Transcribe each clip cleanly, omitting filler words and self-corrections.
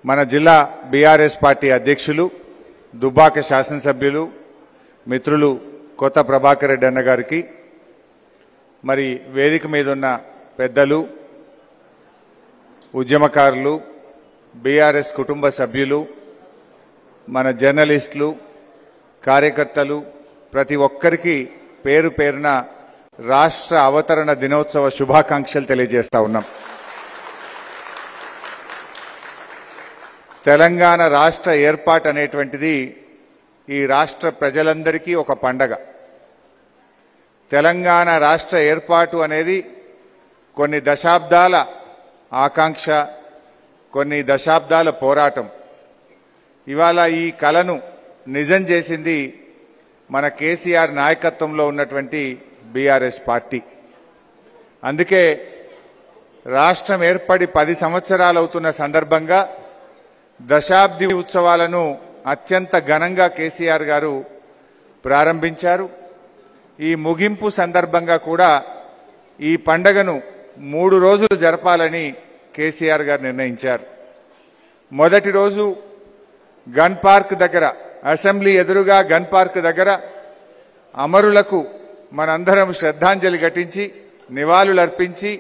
మన జిల్లా BRS party అధ్యక్షులు దుబ్బాక శాసనసభ్యులు మిత్రులు కొత్త ప్రభాకర్ రెడ్డి అన్న గారికి మరి వేదిక మీద ఉన్న పెద్దలు ఉద్యమకారులు బీఆర్ఎస్ కుటుంబ సభ్యులు మన జర్నలిస్టులు కార్యకర్తలు ప్రతి ఒక్కరికి పేరు పేరున రాష్ట్ర అవతరణ దినోత్సవ శుభాకాంక్షలు తెలియజేస్తా ఉన్నాం. తెలంగాణ రాష్ట్ర ఏర్పాటు అనేటువంటిది ఈ రాష్ట్ర ప్రజలందరికీ ఒక పండగ. తెలంగాణ రాష్ట్ర ఏర్పాటు అనేది కొన్ని దశాబ్దాల ఆకాంక్ష, కొన్ని దశాబ్దాల పోరాటం. ఇవాళ ఈ కలను నిజం చేసింది మన కేసీఆర్ నాయకత్వంలో ఉన్నటువంటి బీఆర్ఎస్ పార్టీ. అందుకే రాష్ట్రం ఏర్పడి 10 సంవత్సరాలు అవుతున్న సందర్భంగా దశాబ్ది ఉత్సవాలను అత్యంత ఘనంగా కేసీఆర్ గారు ప్రారంభించారు. ఈ ముగింపు సందర్భంగా కూడా ఈ పండగను 3 రోజులు జరపాలని కేసీఆర్ గారు నిర్ణయించారు. మొదటి రోజు గన్ పార్క్ దగ్గర, అసెంబ్లీ ఎదురుగా గన్ పార్క్ దగ్గర అమరులకు మనందరం శ్రద్ధాంజలి ఘటించి నివాళులర్పించి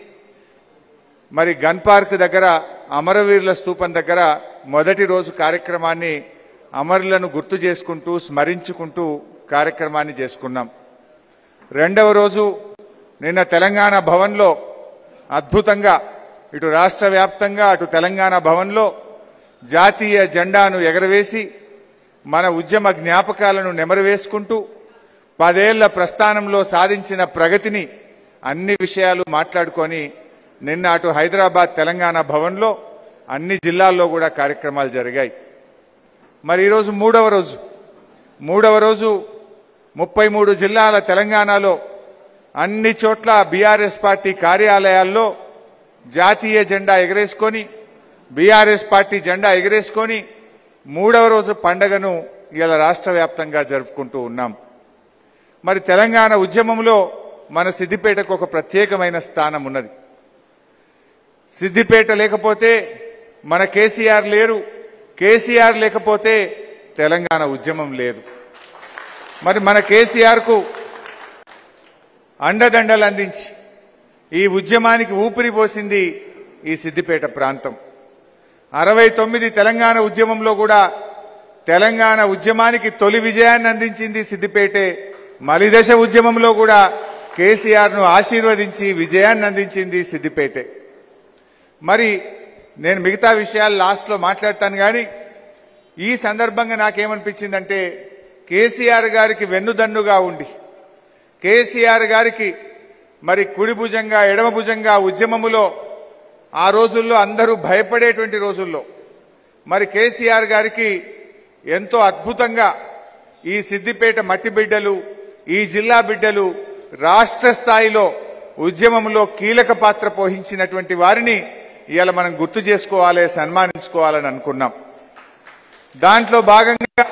మరి గన్ పార్క్ దగ్గర అమరవీరుల స్తూపం దగ్గర మొదటి రోజు కార్యక్రమాన్ని అమరులను గుర్తు చేసుకుంటూ స్మరించుకుంటూ కార్యక్రమాన్ని చేసుకున్నాం. రెండవ రోజు నిన్న తెలంగాణ భవన్లో అద్భుతంగా ఇటు రాష్ట్ర వ్యాప్తంగా అటు తెలంగాణ భవన్లో జాతీయ జెండాను ఎగరవేసి మన ఉద్యమ జ్ఞాపకాలను నెమరువేసుకుంటూ 10 ఏళ్ల ప్రస్థానంలో సాధించిన ప్రగతిని అన్ని విషయాలు మాట్లాడుకొని నిన్న అటు హైదరాబాద్ తెలంగాణ భవన్లో అన్ని జిల్లాల్లో కూడా కార్యక్రమాలు జరిగాయి. మరి ఈరోజు మూడవ రోజు 33 జిల్లాల తెలంగాణలో అన్ని చోట్ల బీఆర్ఎస్ పార్టీ కార్యాలయాల్లో జాతీయ జెండా ఎగరేసుకొని బీఆర్ఎస్ పార్టీ జెండా ఎగరేసుకొని మూడవ రోజు పండగను ఇలా రాష్ట్ర వ్యాప్తంగా జరుపుకుంటూ ఉన్నాం. మరి తెలంగాణ ఉద్యమంలో మన సిద్దిపేటకు ఒక ప్రత్యేకమైన స్థానం ఉన్నది. సిద్దిపేట లేకపోతే మన కేసీఆర్ లేరు, కేసీఆర్ లేకపోతే తెలంగాణ ఉద్యమం లేదు. మరి మన కేసీఆర్కు అండదండలు అందించి ఈ ఉద్యమానికి ఊపిరి పోసింది ఈ సిద్దిపేట ప్రాంతం. 69 తెలంగాణ ఉద్యమంలో కూడా తెలంగాణ ఉద్యమానికి తొలి విజయాన్ని అందించింది సిద్దిపేటే. మలిదశ ఉద్యమంలో కూడా కేసీఆర్ను ఆశీర్వదించి విజయాన్ని అందించింది సిద్దిపేటే. మరి నేను మిగతా విషయాలు లాస్ట్లో మాట్లాడతాను, కానీ ఈ సందర్భంగా నాకేమనిపించిందంటే కేసీఆర్ గారికి వెన్నుదన్నుగా ఉండి కేసీఆర్ గారికి మరి కుడి భుజంగా ఎడమ భుజంగా ఉద్యమములో ఆ రోజుల్లో అందరూ భయపడేటువంటి రోజుల్లో మరి కేసీఆర్ గారికి ఎంతో అద్భుతంగా ఈ సిద్దిపేట మట్టి బిడ్డలు, ఈ జిల్లా బిడ్డలు రాష్ట్ర స్థాయిలో ఉద్యమంలో కీలక పాత్ర పోషించినటువంటి వారిని ఇవాళ మనం గుర్తు చేసుకోవాలి, సన్మానించుకోవాలని అనుకున్నాం. దాంట్లో భాగంగా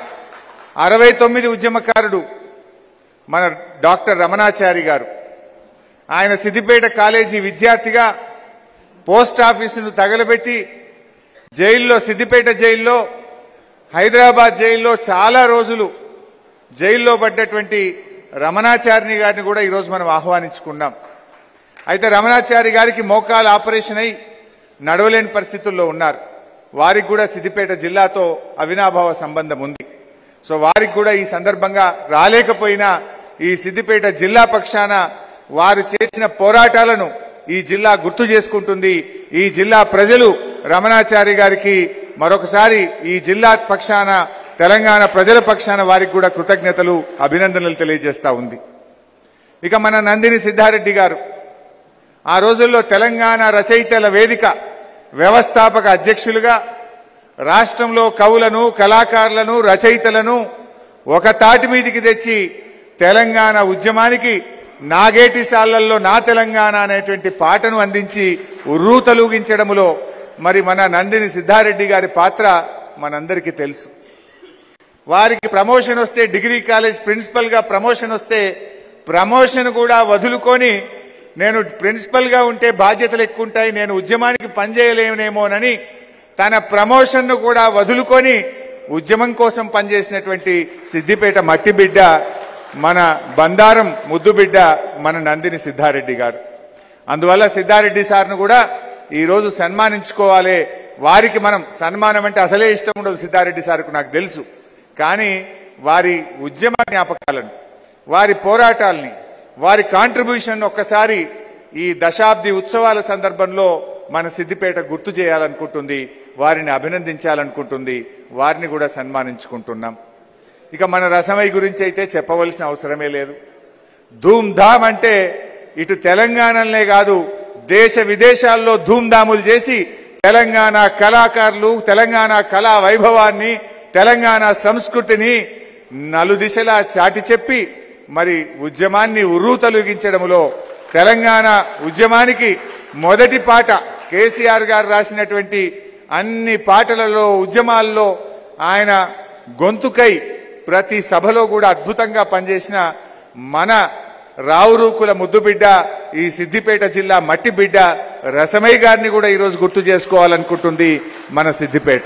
69 ఉద్యమకారుడు మన డాక్టర్ రమణాచారి గారు, ఆయన సిద్దిపేట కాలేజీ విద్యార్థిగా పోస్ట్ ఆఫీసును తగలబెట్టి జైల్లో, సిద్దిపేట జైల్లో, హైదరాబాద్ జైల్లో చాలా రోజులు జైల్లో పడ్డటువంటి రమణాచారిని గారిని కూడా ఈరోజు మనం ఆహ్వానించుకున్నాం. అయితే రమణాచారి గారికి మోకాలు ఆపరేషన్ అయి నడవలేని పరిస్థితుల్లో ఉన్నారు. వారికి కూడా సిద్దిపేట జిల్లాతో అవినాభావ సంబంధం ఉంది. సో వారికి కూడా ఈ సందర్భంగా రాలేకపోయినా ఈ సిద్దిపేట జిల్లా పక్షాన వారు చేసిన పోరాటాలను ఈ జిల్లా గుర్తు చేసుకుంటుంది. ఈ జిల్లా ప్రజలు రమణాచారి గారికి మరొకసారి ఈ జిల్లా పక్షాన, తెలంగాణ ప్రజల పక్షాన వారికి కూడా కృతజ్ఞతలు, అభినందనలు తెలియజేస్తా ఉంది. ఇక మన నందిని సిద్ధారెడ్డి గారు ఆ రోజుల్లో తెలంగాణ రచయితల వేదిక వ్యవస్థాపక అధ్యక్షులుగా రాష్ట్రంలో కవులను, కళాకారులను, రచయితలను ఒక తాటి మీదికి తెచ్చి తెలంగాణ ఉద్యమానికి నాగేటి సాళ్లల్లో నా తెలంగాణ అనేటువంటి పాటను అందించి ఉర్రూతలూగించడంలో మరి మన నందిని సిద్ధారెడ్డి గారి పాత్ర మనందరికీ తెలుసు. వారికి ప్రమోషన్ వస్తే, డిగ్రీ కాలేజ్ ప్రిన్సిపల్ గా ప్రమోషన్ వస్తే ప్రమోషన్ కూడా వదులుకొని నేను ప్రిన్సిపల్ గా ఉంటే బాధ్యతలు ఎక్కువ ఉంటాయి, నేను ఉద్యమానికి పనిచేయలేనేమోనని తన ప్రమోషన్ను కూడా వదులుకొని ఉద్యమం కోసం పనిచేసినటువంటి సిద్దిపేట మట్టి బిడ్డ, మన బండారం ముద్దు బిడ్డ, మన నందిని సిద్ధారెడ్డి గారు. అందువల్ల సిద్ధారెడ్డి సార్ను కూడా ఈరోజు సన్మానించుకోవాలి. వారికి మనం సన్మానం అంటే అసలే ఇష్టం ఉండదు సిద్ధారెడ్డి సార్కు, నాకు తెలుసు. కానీ వారి ఉద్యమ జ్ఞాపకాలను, వారి పోరాటాలని, వారి కాంట్రిబ్యూషన్ ఒక్కసారి ఈ దశాబ్ది ఉత్సవాల సందర్భంలో మన సిద్దిపేట గుర్తు చేయాలనుకుంటుంది, వారిని అభినందించాలనుకుంటుంది, వారిని కూడా సన్మానించుకుంటున్నాం. ఇక మన రసమయ్య గురించి అయితే చెప్పవలసిన అవసరమే లేదు. ధూమ్ధామ్ అంటే ఇటు తెలంగాణలనే కాదు దేశ విదేశాల్లో ధూమ్ధాములు చేసి తెలంగాణ కళాకారులు, తెలంగాణ కళా వైభవాన్ని, తెలంగాణ సంస్కృతిని నలుదిశలా చాటి చెప్పి మరి ఉద్యమాన్ని ఉర్రూతలూగించడంలో, తెలంగాణ ఉద్యమానికి మొదటి పాట కేసీఆర్ గారు రాసినటువంటి అన్ని పాటలలో, ఉద్యమాల్లో ఆయన గొంతుకై ప్రతి సభలో కూడా అద్భుతంగా పనిచేసిన మన రావురూకుల ముద్దుబిడ్డ, ఈ సిద్దిపేట జిల్లా మట్టి బిడ్డ రసమయ్య గారిని కూడా ఈరోజు గుర్తు చేసుకోవాలనుకుంటుంది మన సిద్దిపేట.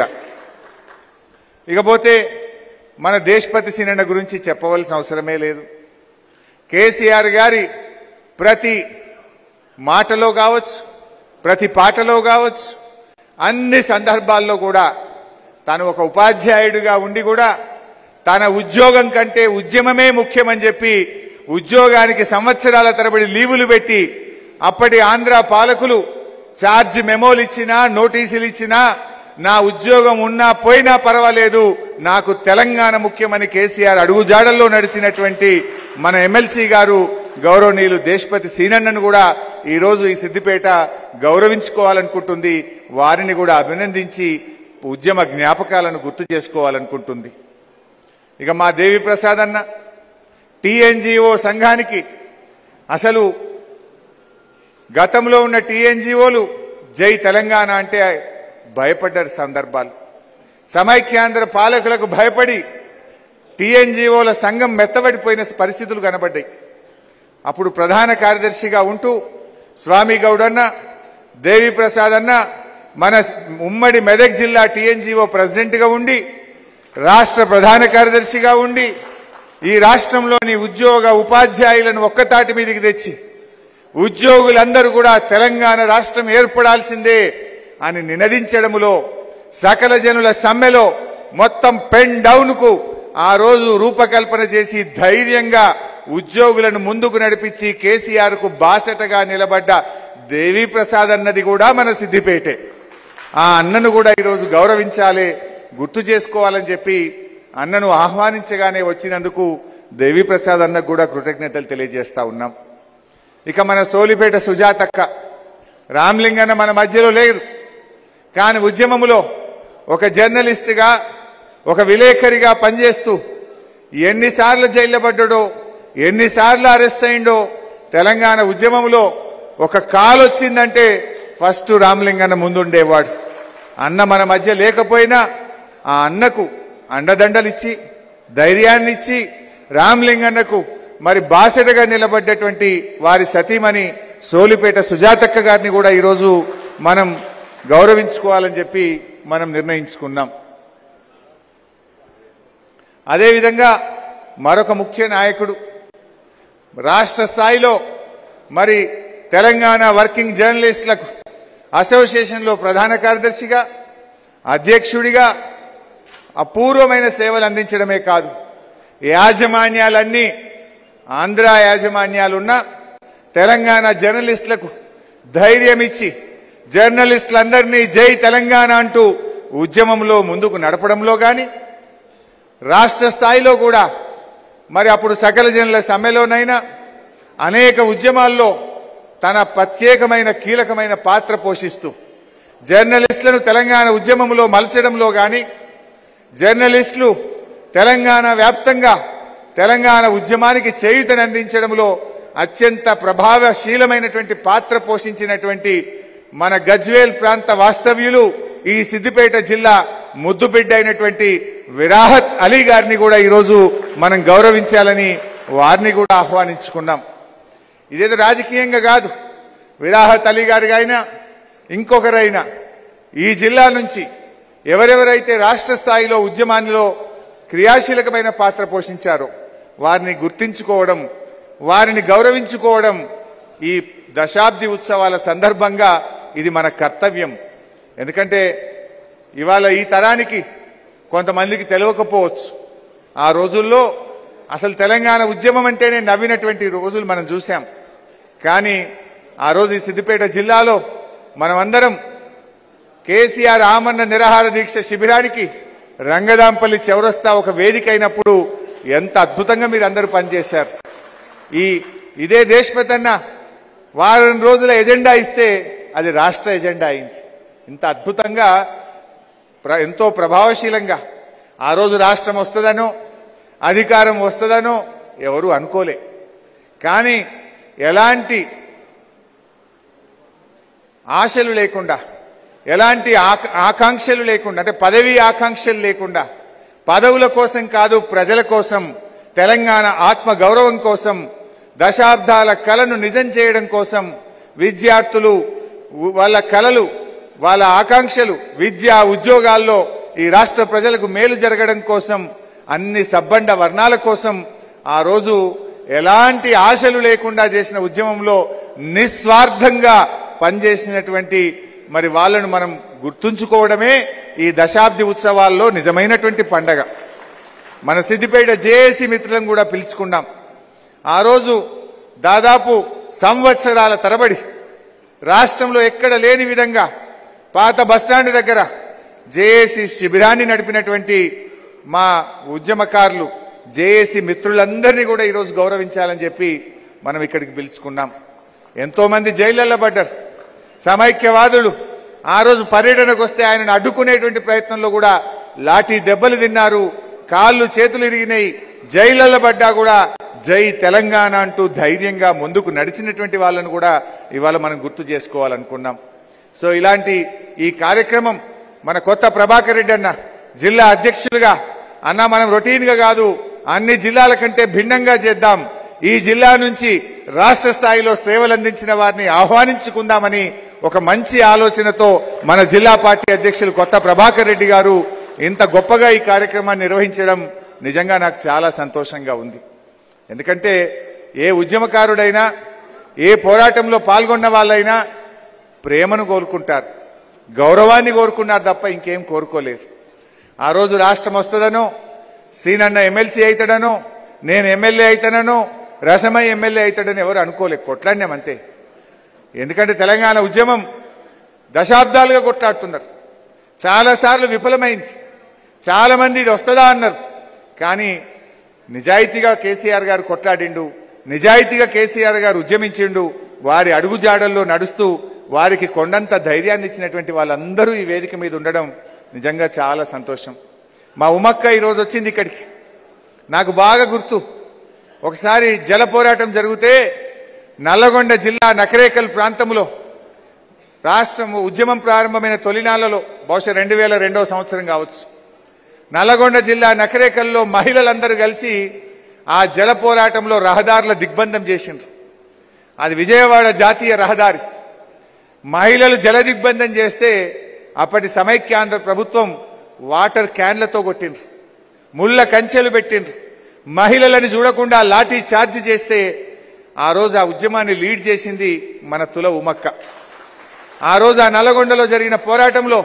ఇకపోతే మన దేశపతి సినన్న గురించి చెప్పవలసిన అవసరమే లేదు. కేసీఆర్ గారి ప్రతి మాటలో కావచ్చు, ప్రతి పాటలో కావచ్చు, అన్ని సందర్భాల్లో కూడా తాను ఒక ఉపాధ్యాయుడిగా ఉండి కూడా తన ఉద్యోగం కంటే ఉద్యమమే ముఖ్యమని చెప్పి ఉద్యోగానికి సంవత్సరాల తరబడి లీవులు పెట్టి అప్పటి ఆంధ్ర పాలకులు ఛార్జ్ మెమోలు ఇచ్చినా, నోటీసులు ఇచ్చినా నా ఉద్యోగం ఉన్నా పోయినా పర్వాలేదు, నాకు తెలంగాణ ముఖ్యమని కేసీఆర్ అడుగుజాడల్లో నడిచినటువంటి మన ఎమ్మెల్సీ గారు గౌరవనీయులు దేశపతి సీనన్నను కూడా ఈరోజు ఈ సిద్దిపేట గౌరవించుకోవాలనుకుంటుంది, వారిని కూడా అభినందించి ఉద్యమ జ్ఞాపకాలను గుర్తు చేసుకోవాలనుకుంటుంది. ఇక మా దేవి ప్రసాద్ అన్న టీఎన్జిఓ సంఘానికి అసలు గతంలో ఉన్న టీఎన్జిఓలు జై తెలంగాణ అంటే భయపడ్డారు సందర్భాలు. సమైక్యాంధ్ర పాలకులకు భయపడి టీఎన్జిఓల సంఘం మెత్తబడిపోయిన పరిస్థితులు కనబడ్డాయి. అప్పుడు ప్రధాన కార్యదర్శిగా ఉంటూ స్వామి గౌడన్న, దేవి ప్రసాద్ అన్న మన ఉమ్మడి మెదక్ జిల్లా టీఎన్జిఓ ప్రెసిడెంట్గా ఉండి, రాష్ట్ర ప్రధాన కార్యదర్శిగా ఉండి ఈ రాష్ట్రంలోని ఉద్యోగ ఉపాధ్యాయులను ఒక్కతాటి మీదకి తెచ్చి ఉద్యోగులందరూ కూడా తెలంగాణ రాష్ట్రం ఏర్పడాల్సిందే అని నినదించడములో, సకల జనుల సమ్మెలో మొత్తం పెన్ డౌన్ కు ఆ రోజు రూపకల్పన చేసి ధైర్యంగా ఉద్యోగులను ముందుకు నడిపించి కేసీఆర్ కు బాసటగా నిలబడ్డ దేవి ప్రసాద్ అన్నది కూడా మన సిద్దిపేటే. ఆ అన్నను కూడా ఈరోజు గౌరవించాలి, గుర్తు చేసుకోవాలని చెప్పి అన్నను ఆహ్వానించగానే వచ్చినందుకు దేవి ప్రసాద్ అన్నకు కూడా కృతజ్ఞతలు తెలియజేస్తా ఉన్నాం. ఇక మన సోలిపేట సుజాతక్క, రామ్లింగన్న మన మధ్యలో లేరు, కానీ ఉద్యమములో ఒక జర్నలిస్టుగా, ఒక విలేకరిగా పనిచేస్తూ ఎన్నిసార్లు జైల్లో పడ్డాడో, ఎన్నిసార్లు అరెస్ట్ అయిండో, తెలంగాణ ఉద్యమంలో ఒక కాల్ వచ్చిందంటే ఫస్ట్ రామ్లింగన్న ముందుండేవాడు. అన్న మన మధ్య లేకపోయినా ఆ అన్నకు అండదండలిచ్చి, ధైర్యాన్నిచ్చి, రామ్లింగన్నకు మరి బాసటగా నిలబడ్డటువంటి వారి సతీమణి సోలిపేట సుజాతక్క గారిని కూడా ఈరోజు మనం గౌరవించుకోవాలని చెప్పి మనం నిర్ణయించుకున్నాం. అదేవిధంగా మరొక ముఖ్య నాయకుడు, రాష్ట్ర స్థాయిలో మరి తెలంగాణ వర్కింగ్ జర్నలిస్టులకు అసోసియేషన్లో ప్రధాన కార్యదర్శిగా, అధ్యక్షుడిగా అపూర్వమైన సేవలు అందించడమే కాదు, యాజమాన్యాలన్నీ ఆంధ్ర యాజమాన్యాలున్నా తెలంగాణ జర్నలిస్టులకు ధైర్యం ఇచ్చి జర్నలిస్టులందరినీ జై తెలంగాణ అంటూ ఉద్యమంలో ముందుకు నడపడంలో కానీ, రాష్ట్ర స్థాయిలో కూడా మరి అప్పుడు సకల జనుల సమ్మెలోనైనా అనేక ఉద్యమాల్లో తన ప్రత్యేకమైన కీలకమైన పాత్ర పోషిస్తూ జర్నలిస్టులను తెలంగాణ ఉద్యమంలో మలచడంలో కానీ, జర్నలిస్టులు తెలంగాణ వ్యాప్తంగా తెలంగాణ ఉద్యమానికి చేయూతనందించడంలో అత్యంత ప్రభావశీలమైనటువంటి పాత్ర పోషించినటువంటి మన గజ్వేల్ ప్రాంత వాస్తవ్యులు, ఈ సిద్దిపేట జిల్లా ముద్దుబిడ్డ అయినటువంటి విరాహత్ అలీ గారిని కూడా ఈరోజు మనం గౌరవించాలని వారిని కూడా ఆహ్వానించుకున్నాం. ఇదేదో రాజకీయంగా కాదు, విరాహత్ అలీ గారిగా అయినా ఇంకొకరైనా ఈ జిల్లా నుంచి ఎవరెవరైతే రాష్ట్ర స్థాయిలో ఉద్యమాల్లో క్రియాశీలకమైన పాత్ర పోషించారో వారిని గుర్తించుకోవడం, వారిని గౌరవించుకోవడం ఈ దశాబ్ది ఉత్సవాల సందర్భంగా ఇది మన కర్తవ్యం. ఎందుకంటే ఇవాళ ఈ తరానికి కొంతమందికి తెలియకపోవచ్చు, ఆ రోజుల్లో అసలు తెలంగాణ ఉద్యమం అంటేనే నవ్వినటువంటి రోజులు మనం చూసాం. కానీ ఆ రోజు ఈ సిద్దిపేట జిల్లాలో మనమందరం కేసీఆర్ ఆమరణ నిరాహార దీక్ష శిబిరానికి రంగదాంపల్లి చౌరస్తా ఒక వేదిక అయినప్పుడు ఎంత అద్భుతంగా మీరు అందరూ పనిచేశారు. ఇదే దేశపతి అన్న వారం రోజుల ఎజెండా ఇస్తే అది రాష్ట్ర ఎజెండా అయింది. ఇంత అద్భుతంగా ఎంతో ప్రభావశీలంగా ఆ రోజు రాష్ట్రం వస్తుందనో అధికారం వస్తుందనో ఎవరు అనుకోలే. కానీ ఎలాంటి ఆశలు లేకుండా, ఎలాంటి ఆకాంక్షలు లేకుండా, అంటే పదవి ఆకాంక్షలు లేకుండా, పదవుల కోసం కాదు ప్రజల కోసం, తెలంగాణ ఆత్మ గౌరవం కోసం, దశాబ్దాల కలను నిజం చేయడం కోసం విద్యార్థులు వాళ్ళ కలలు, వాళ్ళ ఆకాంక్షలు విద్య ఉద్యోగాల్లో ఈ రాష్ట్ర ప్రజలకు మేలు జరగడం కోసం, అన్ని సబ్బండ వర్ణాల కోసం ఆ రోజు ఎలాంటి ఆశలు లేకుండా చేసిన ఉద్యమంలో నిస్వార్థంగా పనిచేసినటువంటి మరి వాళ్ళను మనం గుర్తుంచుకోవడమే ఈ దశాబ్ది ఉత్సవాల్లో నిజమైనటువంటి పండగ. మన సిద్దిపేట జేఏసీ మిత్రులను కూడా పిలుచుకున్నాం. ఆ రోజు దాదాపు సంవత్సరాల తరబడి రాష్ట్రంలో ఎక్కడ లేని విధంగా పాత బస్టాండ్ దగ్గర జేఏసీ శిబిరాన్ని నడిపినటువంటి మా ఉద్యమకారులు, జేఏసీ మిత్రులందరినీ కూడా ఈరోజు గౌరవించాలని చెప్పి మనం ఇక్కడికి పిలుచుకున్నాం. ఎంతో మంది జైళ్లలో పడ్డారు. సమైక్యవాదులు ఆ రోజు పర్యటనకు వస్తే ఆయనను అడ్డుకునేటువంటి ప్రయత్నంలో కూడా లాఠీ దెబ్బలు తిన్నారు, కాళ్ళు చేతులు ఇరిగినాయి. జైళ్లలో పడ్డా కూడా జై తెలంగాణ అంటూ ధైర్యంగా ముందుకు నడిచినటువంటి వాళ్ళను కూడా ఇవాళ మనం గుర్తు చేసుకోవాలనుకున్నాం. సో ఇలాంటి ఈ కార్యక్రమం మన కొత్త ప్రభాకర్ రెడ్డి అన్న జిల్లా అధ్యక్షులుగా, అన్న మనం రొటీన్గా కాదు అన్ని జిల్లాల కంటే భిన్నంగా చేద్దాం, ఈ జిల్లా నుంచి రాష్ట్ర స్థాయిలో సేవలు అందించిన వారిని ఆహ్వానించుకుందామని ఒక మంచి ఆలోచనతో మన జిల్లా పార్టీ అధ్యక్షులు కొత్త ప్రభాకర్ రెడ్డి గారు ఇంత గొప్పగా ఈ కార్యక్రమాన్ని నిర్వహించడం నిజంగా నాకు చాలా సంతోషంగా ఉంది. ఎందుకంటే ఏ ఉద్యమకారుడైనా, ఏ పోరాటంలో పాల్గొన్న వాళ్ళైనా ప్రేమను కోరుకుంటారు, గౌరవాన్ని కోరుకున్నారు తప్ప ఇంకేం కోరుకోలేదు. ఆ రోజు రాష్ట్రం వస్తుందనో, సీనన్న ఎమ్మెల్సీ అవుతాడనో, నేను ఎమ్మెల్యే అవుతానో, రసమై ఎమ్మెల్యే అవుతాడని ఎవరు అనుకోలేదు. కొట్లాడినాం అంతే. ఎందుకంటే తెలంగాణ ఉద్యమం దశాబ్దాలుగా కొట్లాడుతున్నారు. చాలాసార్లు విఫలమైంది. చాలా మంది ఇది వస్తుందా అన్నారు. కానీ నిజాయితీగా కేసీఆర్ గారు కొట్లాడిండు, నిజాయితీగా కేసీఆర్ గారు ఉద్యమించిండు. వారి అడుగుజాడల్లో నడుస్తూ వారికి కొండంత ధైర్యాన్ని ఇచ్చినటువంటి వాళ్ళందరూ ఈ వేదిక మీద ఉండడం నిజంగా చాలా సంతోషం. మా ఉమక్క ఈరోజు వచ్చింది ఇక్కడికి. నాకు బాగా గుర్తు, ఒకసారి జల పోరాటం జరిగితే నల్లగొండ జిల్లా నకరేకల్ ప్రాంతంలో రాష్ట్రం ఉద్యమం ప్రారంభమైన తొలినాళ్లలో, బహుశా 2002వ సంవత్సరం కావచ్చు, నల్లగొండ జిల్లా నకరేకల్లో మహిళలందరూ కలిసి ఆ జల పోరాటంలో రహదారుల దిగ్బంధం చేసిండ్రు. అది విజయవాడ జాతీయ రహదారి. మహిళలు జల దిగ్బంధం చేస్తే అప్పటి సమైక్యాంధ్ర ప్రభుత్వం వాటర్ క్యాన్లతో కొట్టిండ్రు, ముళ్ళ కంచెలు పెట్టిండ్రు, మహిళలని చూడకుండా లాఠీ చార్జ్ చేస్తే ఆ రోజు ఆ ఉద్యమాన్ని లీడ్ చేసింది మన తుల ఉమక్క. ఆ రోజు ఆ నల్లగొండలో జరిగిన పోరాటంలో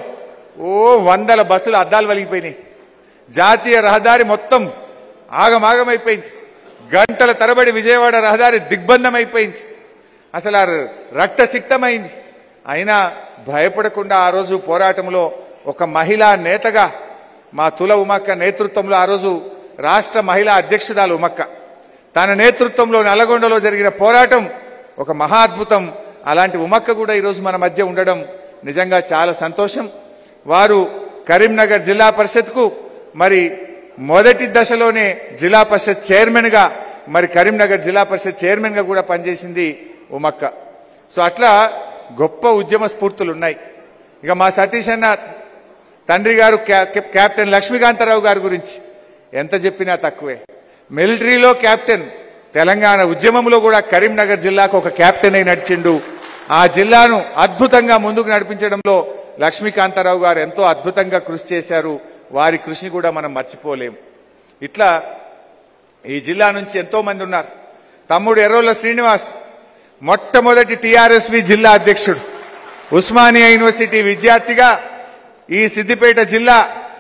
100 బస్సులు అద్దాలు వలిగిపోయినాయి. జాతీయ రహదారి మొత్తం ఆగమాగమైపోయింది. గంటల తరబడి విజయవాడ రహదారి దిగ్బంధం అయిపోయింది. అసలు ఆ రక్తసిక్తమైంది. అయినా భయపడకుండా ఆ రోజు పోరాటంలో ఒక మహిళా నేతగా మా తుల ఉమక్క నేతృత్వంలో, ఆ రోజు రాష్ట్ర మహిళా అధ్యక్షురాలు ఉమక్క, తన నేతృత్వంలో నల్లగొండలో జరిగిన పోరాటం ఒక మహా అద్భుతం. అలాంటి ఉమక్క కూడా ఈరోజు మన మధ్య ఉండడం నిజంగా చాలా సంతోషం. వారు కరీంనగర్ జిల్లా పరిషత్కు మరి మొదటి దశలోనే జిల్లా పరిషత్ చైర్మన్ గా, మరి కరీంనగర్ జిల్లా పరిషత్ చైర్మన్ గా కూడా పనిచేసింది ఉమక్క. సో అట్లా గొప్ప ఉద్యమ స్ఫూర్తులు ఉన్నాయి. ఇక మా సతీష్ అన్న తండ్రి గారు కెప్టెన్ లక్ష్మీకాంతారావు గారి గురించి ఎంత చెప్పినా తక్కువే. మిలిటరీలో కెప్టెన్, తెలంగాణ ఉద్యమంలో కూడా కరీంనగర్ జిల్లాకు ఒక కెప్టెన్ అయి నడిచిండు. ఆ జిల్లాను అద్భుతంగా ముందుకు నడిపించడంలో లక్ష్మీకాంతారావు గారు ఎంతో అద్భుతంగా కృషి చేశారు. వారి కృషిని కూడా మనం మర్చిపోలేం. ఇట్లా ఈ జిల్లా నుంచి ఎంతో మంది ఉన్నారు. తమ్ముడు ఎర్రోల శ్రీనివాస్ మొట్టమొదటి టీఆర్ఎస్వి జిల్లా అధ్యక్షుడు. ఉస్మానియా యూనివర్సిటీ విద్యార్థిగా ఈ సిద్దిపేట జిల్లా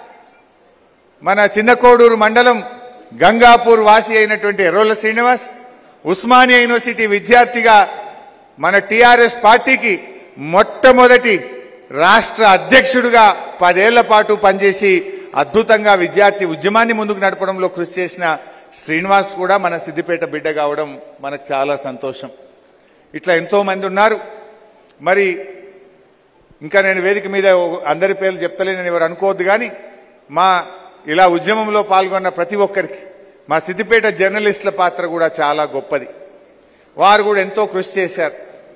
మన చిన్నకోడూరు మండలం గంగాపూర్ వాసి అయినటువంటి ఎర్రోల శ్రీనివాస్ ఉస్మానియా యూనివర్సిటీ విద్యార్థిగా మన టీఆర్ఎస్ పార్టీకి మొట్టమొదటి రాష్ట్ర అధ్యక్షుడిగా 10 ఏళ్ల పాటు పనిచేసి అద్భుతంగా విద్యార్థి ఉద్యమాన్ని ముందుకు నడపడంలో కృషి చేసిన శ్రీనివాస్ కూడా మన సిద్దిపేట బిడ్డ కావడం మనకు చాలా సంతోషం. ఇట్లా ఎంతో మంది ఉన్నారు. మరి ఇంకా నేను వేదిక మీద అందరి పేర్లు చెప్తలేనని ఎవరు అనుకోవద్దు. కానీ మా ఇలా ఉద్యమంలో పాల్గొన్న ప్రతి ఒక్కరికి మా సిద్దిపేట జర్నలిస్టుల పాత్ర కూడా చాలా గొప్పది. వారు కూడా ఎంతో కృషి చేశారు.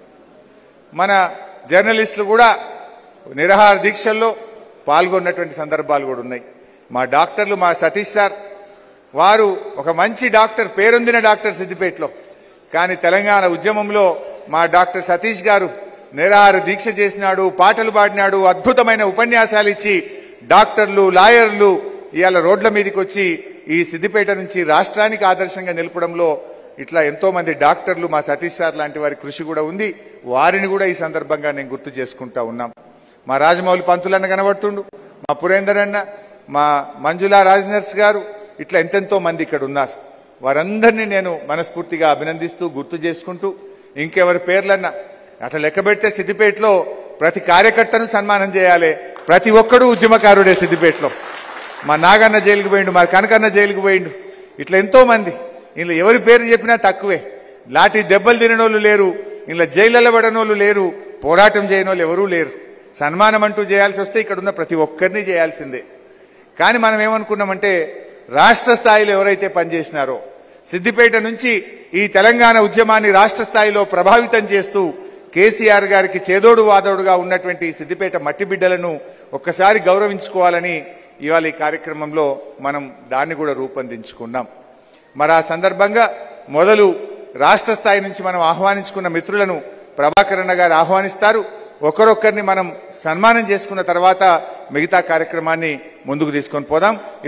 మన జర్నలిస్టులు కూడా నిరాహార దీక్షల్లో పాల్గొన్నటువంటి సందర్భాలు కూడా ఉన్నాయి. మా డాక్టర్లు, మా సతీష్ సార్, వారు ఒక మంచి డాక్టర్, పేరొందిన డాక్టర్ సిద్దిపేటలో. కానీ తెలంగాణ ఉద్యమంలో మా డాక్టర్ సతీష్ గారు నిరాహార దీక్ష చేసినాడు, పాటలు పాడినాడు, అద్భుతమైన ఉపన్యాసాలు ఇచ్చి డాక్టర్లు, లాయర్లు ఇవాళ రోడ్ల మీదకి వచ్చి ఈ సిద్దిపేట నుంచి రాష్ట్రానికి ఆదర్శంగా నిలపడంలో ఇట్లా ఎంతో మంది డాక్టర్లు, మా సతీష్ సార్ లాంటి వారి కృషి కూడా ఉంది. వారిని కూడా ఈ సందర్భంగా నేను గుర్తు చేసుకుంటా ఉన్నాం. మా రాజమౌళి పంతులన్న కనబడుతుండు, మా పురేందర్ అన్న, మా మంజులా రాజనర్స్ గారు, ఇట్లా ఎంతెంతో మంది ఇక్కడ ఉన్నారు. వారందరినీ నేను మనస్ఫూర్తిగా అభినందిస్తూ గుర్తు చేసుకుంటూ ఇంకెవరి పేర్లన్నా అట్లా లెక్క పెడితే సిద్దిపేటలో ప్రతి కార్యకర్తను సన్మానం చేయాలి. ప్రతి ఒక్కడూ ఉద్యమకారుడే సిద్దిపేటలో. మా నాగన్న జైలుకు పోయిండు, మా కనకన్న జైలుకు పోయిండు. ఇట్లా ఎంతో మంది, ఇంట్లో ఎవరి పేరు చెప్పినా తక్కువే. లాఠీ దెబ్బలు తిననోళ్ళు లేరు, ఇంట్లో జైళ్ళలో పడనోళ్ళు లేరు, పోరాటం చేయనోళ్ళు ఎవరూ లేరు. సన్మానం అంటూ చేయాల్సి వస్తే ఇక్కడ ఉన్న ప్రతి ఒక్కరిని చేయాల్సిందే. కానీ మనం ఏమనుకున్నామంటే రాష్ట్ర స్థాయిలో ఎవరైతే పనిచేసినారో సిద్దిపేట నుంచి ఈ తెలంగాణ ఉద్యమాన్ని రాష్ట్ర స్థాయిలో ప్రభావితం చేస్తూ కేసీఆర్ గారికి చేదోడు వాదోడుగా ఉన్నటువంటి సిద్దిపేట మట్టి బిడ్డలను ఒక్కసారి గౌరవించుకోవాలని ఇవాళ ఈ కార్యక్రమంలో మనం దాన్ని కూడా రూపొందించుకున్నాం. మరి ఆ సందర్భంగా మొదలు రాష్ట్ర స్థాయి నుంచి మనం ఆహ్వానించుకున్న మిత్రులను ప్రభాకరన్న గారు ఆహ్వానిస్తారు. ఒకరొక్కరిని మనం సన్మానం చేసుకున్న తర్వాత మిగతా కార్యక్రమాన్ని ముందుకు తీసుకొని పోదాం.